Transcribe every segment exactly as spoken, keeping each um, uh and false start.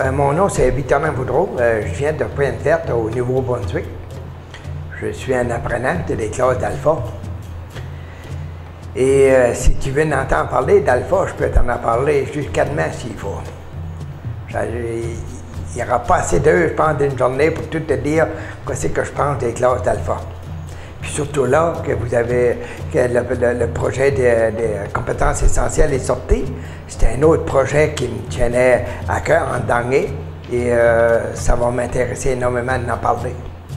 Euh, mon nom, c'est Victorin Boudreau. Euh, je viens de Pointe-Verte, au Nouveau-Brunswick. Je suis un apprenant de les classes d'Alpha. Et euh, si tu veux en entendre parler d'Alpha, je peux t'en en parler jusqu'à demain s'il faut. Il n'y aura pas assez d'heures, je pense, d'une journée pour tout te dire ce que je pense des classes d'Alpha. Puis surtout là, que vous avez, que le, le, le projet des de compétences essentielles est sorti. C'était un autre projet qui me tenait à cœur en dernier et euh, ça va m'intéresser énormément d'en parler.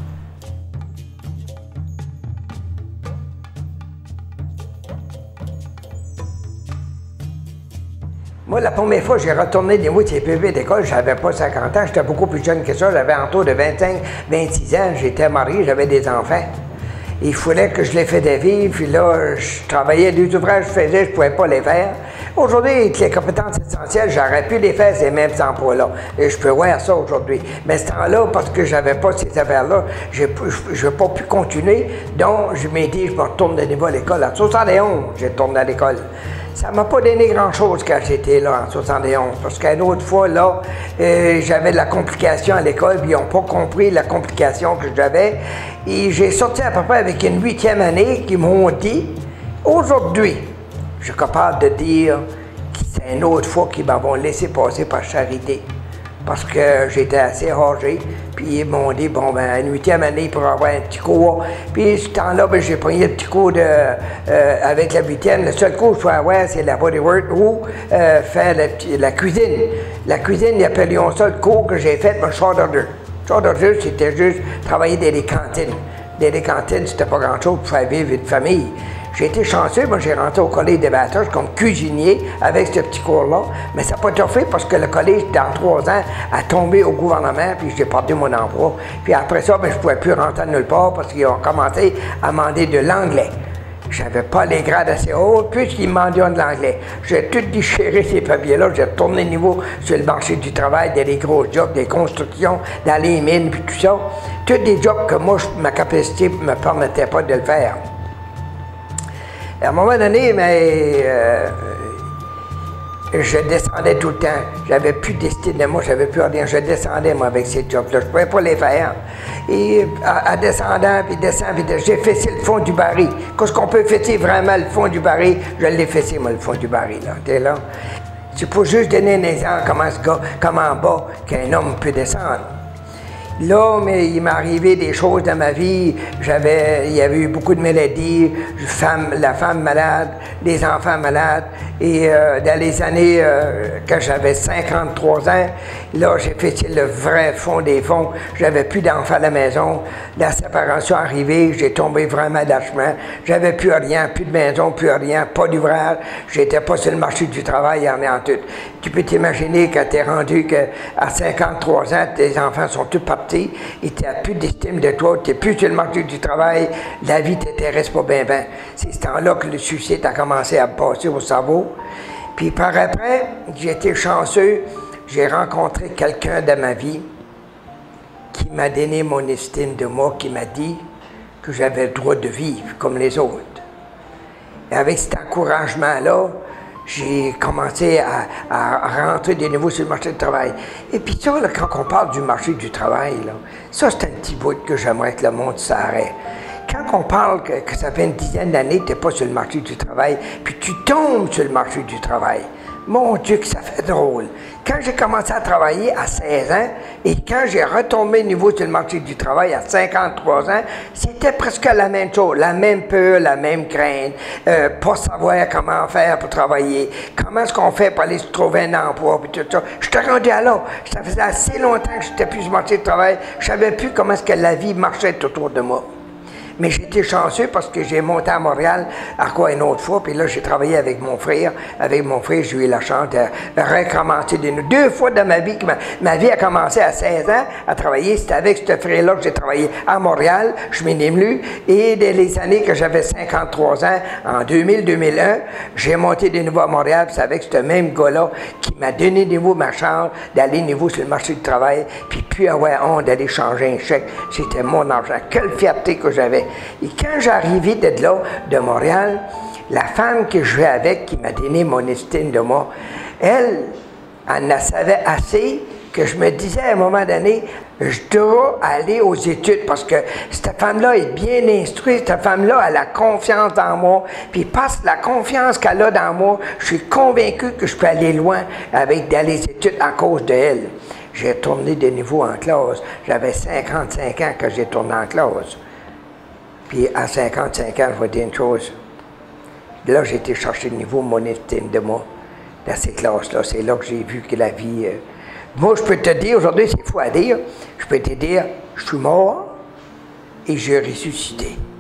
Moi, la première fois que j'ai retourné des mots de C P V d'école, j'avais pas cinquante ans, j'étais beaucoup plus jeune que ça, j'avais autour de vingt-cinq, vingt-six ans, j'étais marié, j'avais des enfants. Il fallait que je les faisais vivre, puis là, je travaillais deux ouvrages, je faisais, je ne pouvais pas les faire. Aujourd'hui, avec les compétences essentielles, j'aurais pu les faire, ces mêmes emplois-là. Et je peux voir ça aujourd'hui. Mais ce temps-là, parce que je n'avais pas ces affaires-là, je n'ai pas pu continuer. Donc, je m'ai dit, je me retourne de nouveau à l'école. En soixante et onze, j'ai retourné à l'école. Ça ne m'a pas donné grand-chose quand j'étais là en soixante et onze, parce qu'une autre fois, là, euh, j'avais de la complication à l'école, puis ils n'ont pas compris la complication que j'avais. Et j'ai sorti à peu près avec une huitième année qui m'ont dit, aujourd'hui, je suis capable de dire que c'est une autre fois qu'ils m'ont laissé passer par charité. Parce que j'étais assez âgé, puis ils m'ont dit, bon, ben, une huitième année pour avoir un petit cours. Puis, ce temps-là, ben, j'ai pris un petit cours de, euh, avec la huitième. Le seul cours que je peux avoir, c'est la bodywork ou euh, faire la, la cuisine. La cuisine, ils appellent ça le cours que j'ai fait, mon short order. Short order, c'était juste travailler dans les cantines. Dans les cantines, c'était pas grand-chose pour faire vivre une famille. J'ai été chanceux, moi j'ai rentré au collège des bâteurs comme cuisinier avec ce petit cours-là, mais ça n'a pas été fait parce que le collège, dans trois ans, a tombé au gouvernement, puis j'ai perdu mon emploi. Puis après ça, ben, je ne pouvais plus rentrer nulle part parce qu'ils ont commencé à demander de l'anglais. Je n'avais pas les grades assez hauts, puisqu'ils me demandaient de l'anglais. J'ai tout déchiré ces papiers-là, j'ai retourné de niveau sur le marché du travail, dans les gros jobs, des constructions, dans les mines, puis tout ça. Tous des jobs que moi, ma capacité ne me permettait pas de le faire. À un moment donné, mais, euh, je descendais tout le temps. J'avais plus d'estime de moi, j'avais plus rien. Je descendais, moi, avec ces jobs-là. Je ne pouvais pas les faire. Et en descendant, puis descendant, puis j'ai fessé le fond du baril. Qu'est-ce qu'on peut fesser vraiment le fond du baril? Je l'ai fessé, moi, le fond du baril. Là. T'es là? C'est pour juste donner un exemple comment ce gars, comment en bas qu'un homme peut descendre. Là, mais il m'est arrivé des choses dans ma vie. J'avais, il y avait eu beaucoup de maladies, femme, la femme malade, les enfants malades. Et euh, dans les années, euh, quand j'avais cinquante-trois ans, là, j'ai fait le vrai fond des fonds. J'avais plus d'enfants à la maison. La séparation est arrivée, j'ai tombé vraiment d'achement. J'avais plus rien, plus de maison, plus rien, pas d'ouvrage. J'étais pas sur le marché du travail, en en tout. Tu peux t'imaginer quand tu es rendu qu'à cinquante-trois ans, tes enfants sont tous partis et tu n'as plus d'estime de toi, tu n'es plus sur le marché du travail, la vie ne t'intéresse pas bien, bien. C'est ce temps-là que le suicide a commencé à passer au cerveau. Puis par après, j'ai été chanceux, j'ai rencontré quelqu'un dans ma vie qui m'a donné mon estime de moi, qui m'a dit que j'avais le droit de vivre comme les autres. Et avec cet encouragement-là, j'ai commencé à, à rentrer de nouveau sur le marché du travail. Et puis ça, là, quand on parle du marché du travail, là, ça c'est un petit bout que j'aimerais que le monde s'arrête. Quand on parle que, que ça fait une dizaine d'années que tu n'es pas sur le marché du travail, puis tu tombes sur le marché du travail, mon Dieu que ça fait drôle. Quand j'ai commencé à travailler à seize ans et quand j'ai retombé niveau sur le marché du travail à cinquante-trois ans, c'était presque la même chose, la même peur, la même crainte, euh, pas savoir comment faire pour travailler, comment est-ce qu'on fait pour aller se trouver un emploi, puis tout ça. J'étais rendu à là. Ça faisait assez longtemps que j'étais plus sur le marché du travail, je savais plus comment est-ce que la vie marchait autour de moi. Mais j'étais chanceux parce que j'ai monté à Montréal à quoi une autre fois, puis là j'ai travaillé avec mon frère. Avec mon frère, j'ai eu la chance de recommencer de nous. Deux fois dans ma vie, ma, ma vie a commencé à seize ans à travailler. C'était avec ce frère-là que j'ai travaillé à Montréal, je m'en ai venu. Et dès les années que j'avais cinquante-trois ans, en deux mille deux mille un, j'ai monté de nouveau à Montréal, puis c'est avec ce même gars-là qui m'a donné de nouveau ma chance d'aller de nouveau sur le marché du travail, puis puis avoir honte d'aller changer un chèque. C'était mon argent. Quelle fierté que j'avais. Et quand j'arrivais de là, de Montréal, la femme que je vais avec, qui m'a donné mon estime de moi, elle, elle en savait assez que je me disais à un moment donné, je dois aller aux études parce que cette femme-là est bien instruite, cette femme-là elle a confiance en moi, puis parce que la confiance qu'elle a dans moi, je suis convaincu que je peux aller loin avec d'aller aux études à cause d'elle. J'ai tourné de niveau en classe. J'avais cinquante-cinq ans quand j'ai tourné en classe. Puis à cinquante-cinq ans, je vais dire une chose. Là, j'ai été chercher le niveau de mon estime de moi dans ces classes-là. C'est là que j'ai vu que la vie... Euh, moi, je peux te dire, aujourd'hui, c'est fou à dire, je peux te dire, je suis mort et j'ai ressuscité.